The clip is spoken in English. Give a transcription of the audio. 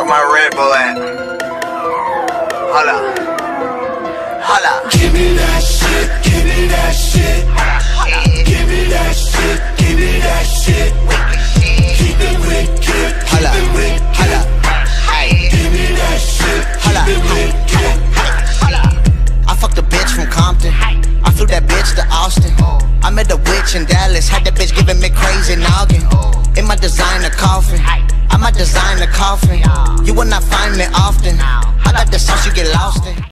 my Red Bull at? Holla. Holla. Give me that shit, give me that shit. Give me that shit, give me that shit. Keep it wicked, keep it wicked. Give me that shit, keep it wicked. I fucked a bitch from Compton. I flew that bitch to Austin. I met a witch in Dallas, had that bitch giving me crazy noggin. In my designer coffin, I might design a coffin. You will not find me often. I got the sauce you get lost in.